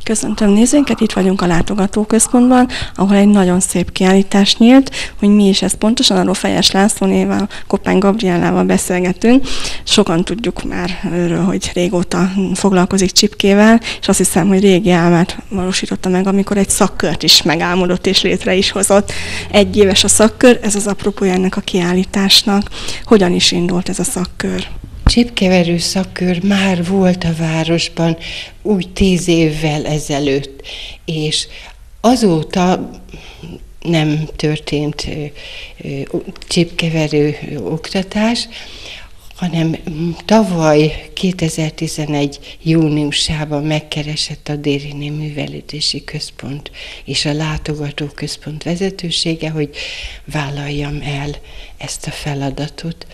Köszöntöm nézőinket, itt vagyunk a látogatóközpontban, ahol egy nagyon szép kiállítás nyílt, hogy mi is ez pontosan, arról Fejes Lászlónéval, Koppány Gabriellával beszélgetünk. Sokan tudjuk már őről, hogy régóta foglalkozik csipkével, és azt hiszem, hogy régi álmát valósította meg, amikor egy szakkört is megálmodott és létre is hozott. 1 éves a szakkör, ez az apropója ennek a kiállításnak. Hogyan is indult ez a szakkör? Csipkeverő szakkör már volt a városban úgy 10 évvel ezelőtt, és azóta nem történt csipkeverő oktatás, hanem tavaly 2011. júniusában megkeresett a Dériné Művelődési Központ és a Látogatóközpont vezetősége, hogy vállaljam el ezt a feladatot.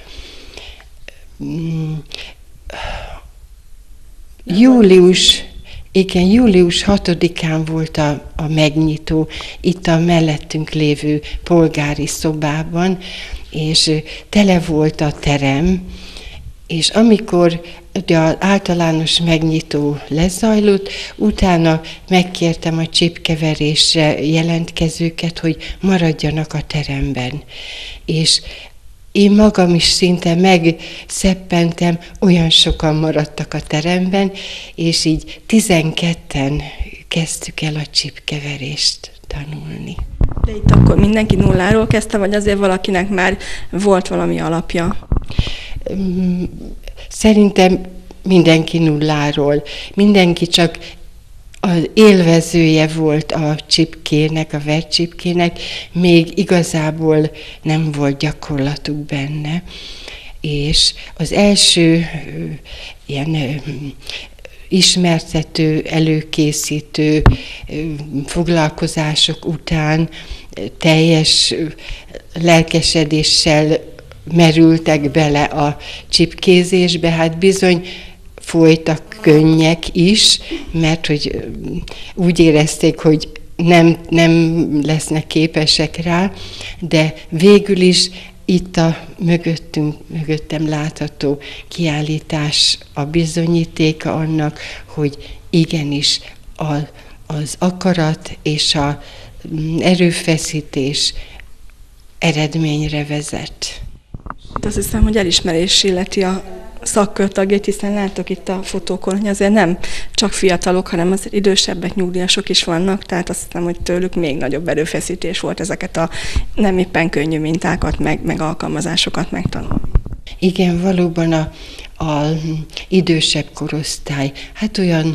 Július 6-án volt a megnyitó itt a mellettünk lévő polgári szobában, és tele volt a terem, és amikor ugye az általános megnyitó lezajlott, utána megkértem a csipkeverésre jelentkezőket, hogy maradjanak a teremben. És én magam is szinte megszeppentem, olyan sokan maradtak a teremben, és így 12-en kezdtük el a csipkeverést tanulni. De itt akkor mindenki nulláról kezdte, vagy azért valakinek már volt valami alapja? Szerintem mindenki nulláról. Mindenki csak az élvezője volt a csipkének, a vertcsipkének, még igazából nem volt gyakorlatuk benne. És az első ilyen ismertető, előkészítő foglalkozások után teljes lelkesedéssel merültek bele a csipkézésbe, hát bizony folytak könnyek is, mert hogy úgy érezték, hogy nem lesznek képesek rá, de végül is itt a mögöttem látható kiállítás a bizonyítéka annak, hogy igenis az akarat és az erőfeszítés eredményre vezet. Azt hiszem, hogy elismerés illeti a szakkörtagjait, hiszen látok itt a fotókon, hogy azért nem csak fiatalok, hanem az idősebbek, nyugdíjasok is vannak, tehát azt hiszem, hogy tőlük még nagyobb erőfeszítés volt ezeket a nem éppen könnyű mintákat, meg alkalmazásokat megtanulni. Igen, valóban a idősebb korosztály, hát olyan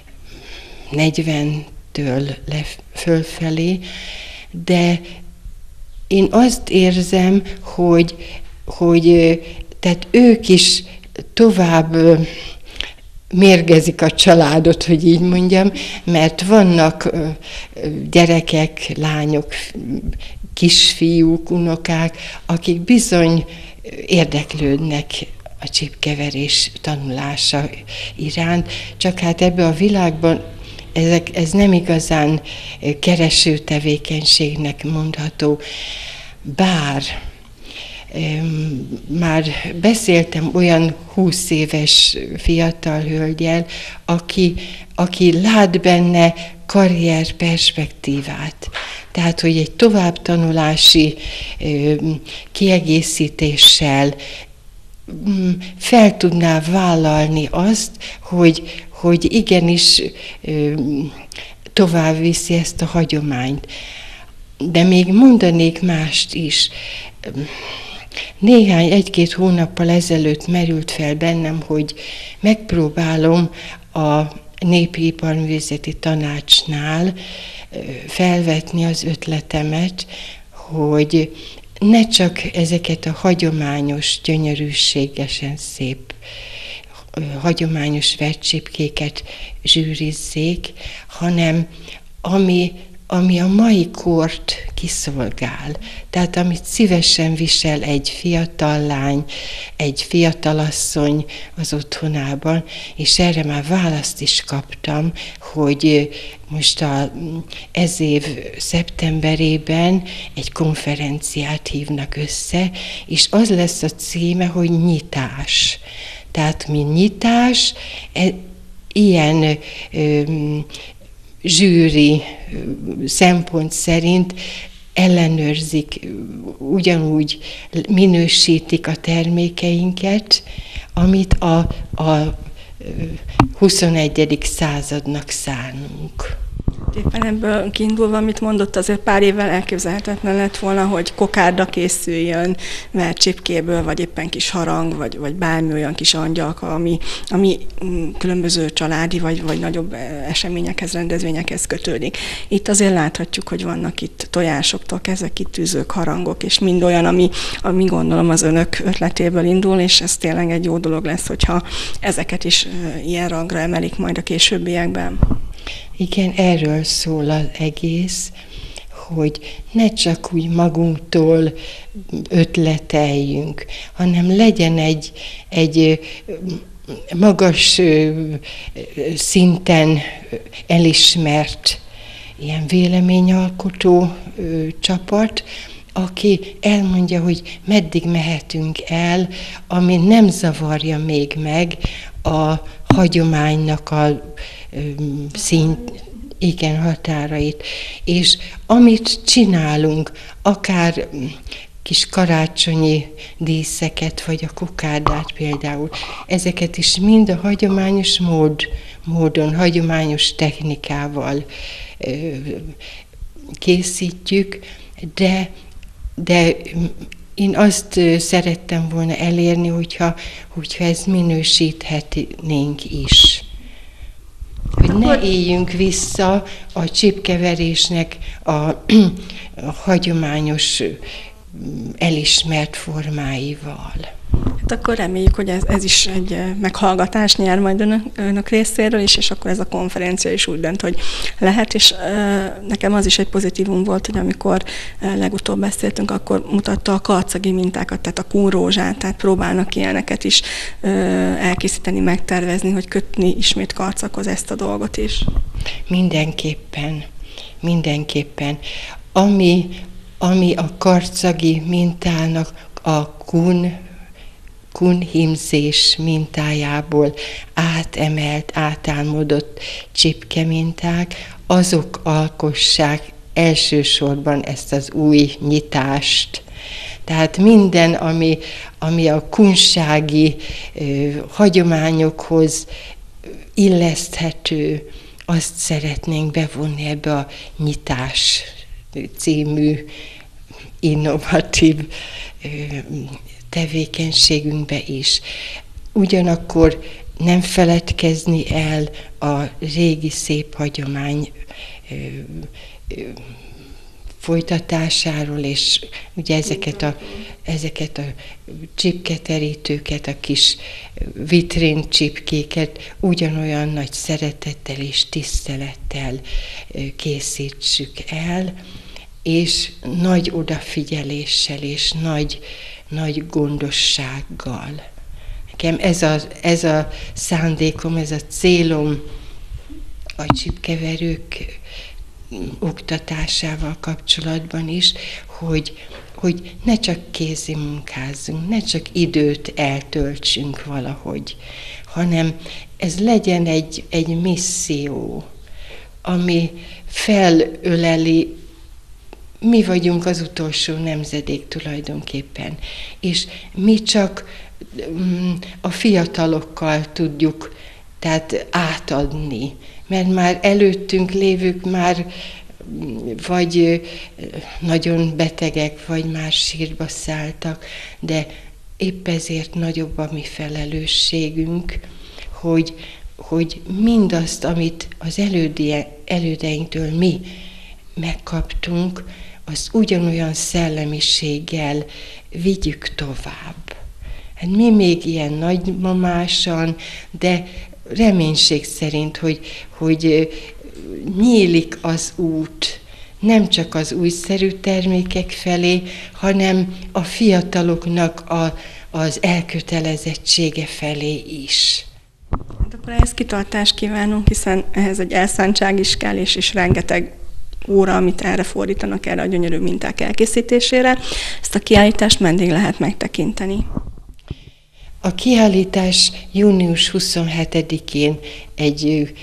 40-től fölfelé, de én azt érzem, hogy tehát ők is tovább mérgezik a családot, hogy így mondjam, mert vannak gyerekek, lányok, kisfiúk, unokák, akik bizony érdeklődnek a csipkeverés tanulása iránt, csak hát ebben a világban ez nem igazán kereső tevékenységnek mondható, bár már beszéltem olyan 20 éves fiatal hölgyel, aki lát benne karrierperspektívát. Tehát, hogy egy továbbtanulási kiegészítéssel fel tudná vállalni azt, hogy igenis tovább viszi ezt a hagyományt. De még mondanék mást is. Egy-két hónappal ezelőtt merült fel bennem, hogy megpróbálom a Népi Iparművészeti Tanácsnál felvetni az ötletemet, hogy ne csak ezeket a hagyományos, gyönyörűségesen szép, hagyományos vertcsipkéket zsűrizzék, hanem ami a mai kort kiszolgál. Tehát amit szívesen visel egy fiatal lány, egy fiatalasszony az otthonában, és erre már választ is kaptam, hogy most ez év szeptemberében egy konferenciát hívnak össze, és az lesz a címe, hogy nyitás. Tehát mi nyitás, ilyen zsűri szempont szerint ellenőrzik, ugyanúgy minősítik a termékeinket, amit a 21. századnak szánunk. Éppen ebből kiindulva, amit mondott, azért pár évvel elképzelhetetlen lett volna, hogy kokárda készüljön vercsipkéből, vagy éppen kis harang, vagy bármi olyan kis angyalka, ami különböző családi, vagy nagyobb eseményekhez, rendezvényekhez kötődik. Itt azért láthatjuk, hogy vannak itt tojásoktól kezdve kitűzők, harangok, és mind olyan, ami gondolom az önök ötletéből indul, és ez tényleg egy jó dolog lesz, hogyha ezeket is ilyen rangra emelik majd a későbbiekben. Igen, erről szól az egész, hogy ne csak úgy magunktól ötleteljünk, hanem legyen egy magas szinten elismert ilyen véleményalkotó csapat, aki elmondja, hogy meddig mehetünk el, ami nem zavarja még meg a hagyománynak a határait. És amit csinálunk, akár kis karácsonyi díszeket, vagy a kokárdát például, ezeket is mind a hagyományos módon, hagyományos technikával készítjük, de én azt szerettem volna elérni, hogyha ezt minősíthetnénk is. Hogy ne éljünk vissza a csipkeverésnek a hagyományos elismert formáival. Hát akkor reméljük, hogy ez is egy meghallgatás nyer majd önök részéről is, és akkor ez a konferencia is úgy dönt, hogy lehet, és nekem az is egy pozitívum volt, hogy amikor legutóbb beszéltünk, akkor mutatta a karcagi mintákat, tehát a kunrózsát, tehát próbálnak ilyeneket is elkészíteni, megtervezni, hogy kötni ismét karcakhoz ezt a dolgot is. Mindenképpen. Ami a karcagi mintának a kunhímzés mintájából átálmodott csipkeminták, azok alkossák elsősorban ezt az új nyitást. Tehát minden, ami a kunsági hagyományokhoz illeszthető, azt szeretnénk bevonni ebbe a nyitás című innovatív tevékenységünkbe is. Ugyanakkor nem feledkezni el a régi szép hagyomány folytatásáról, és ugye ezeket a csipketerítőket, a kis vitrén csipkéket ugyanolyan nagy szeretettel és tisztelettel készítsük el, és nagy odafigyeléssel és nagy gondossággal. Nekem ez a szándékom, ez a célom a csipkeverők oktatásával kapcsolatban is, hogy ne csak kézi munkázzunk, ne csak időt eltöltsünk valahogy, hanem ez legyen egy misszió, ami felöleli. Mi vagyunk az utolsó nemzedék tulajdonképpen, és mi csak a fiatalokkal tudjuk tehát átadni, mert már előttünk lévők már vagy nagyon betegek, vagy már sírba szálltak, de épp ezért nagyobb a mi felelősségünk, hogy mindazt, amit az elődeinktől mi megkaptunk, azt ugyanolyan szellemiséggel vigyük tovább. Hát mi még ilyen nagymamásan, de reménység szerint, hogy nyílik az út, nem csak az újszerű termékek felé, hanem a fiataloknak az elkötelezettsége felé is. Hát akkor ehhez kitartást kívánunk, hiszen ehhez egy elszántság is kell, és rengeteg óra, amit erre fordítanak, erre a gyönyörű minták elkészítésére. Ezt a kiállítást meddig lehet megtekinteni? A kiállítás június 27-én egy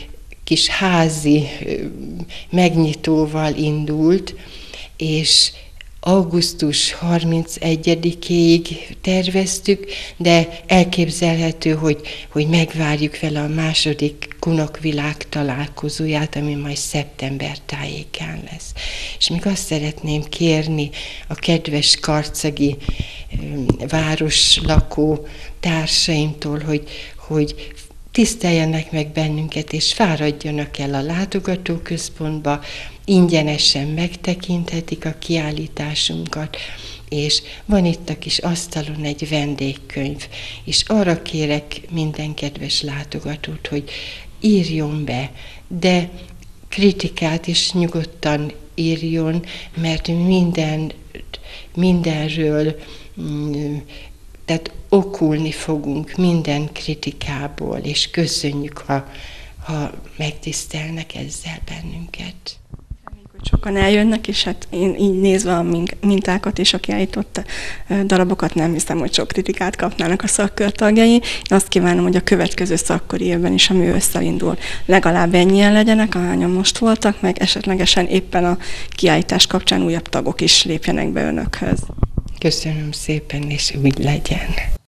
kis házi megnyitóval indult, és augusztus 31-ig terveztük, de elképzelhető, hogy megvárjuk vele a második Kunok-világ találkozóját, ami majd szeptember tájékán lesz. És még azt szeretném kérni a kedves karcagi városlakó társaimtól, hogy tiszteljenek meg bennünket, és fáradjanak el a látogatóközpontba, ingyenesen megtekinthetik a kiállításunkat, és van itt a kis asztalon egy vendégkönyv, és arra kérek minden kedves látogatót, hogy írjon be, de kritikát is nyugodtan írjon, mert mindenről tehát okulni fogunk minden kritikából, és köszönjük, ha megtisztelnek ezzel bennünket. Sokan eljönnek, és hát én így nézve a mintákat és a kiállított darabokat nem hiszem, hogy sok kritikát kapnának a szakkör tagjai. Én azt kívánom, hogy a következő szakkori évben is, ami ősszel indul, legalább ennyien legyenek, ahányan most voltak, meg esetlegesen éppen a kiállítás kapcsán újabb tagok is lépjenek be önökhöz. Köszönöm szépen, és úgy legyen.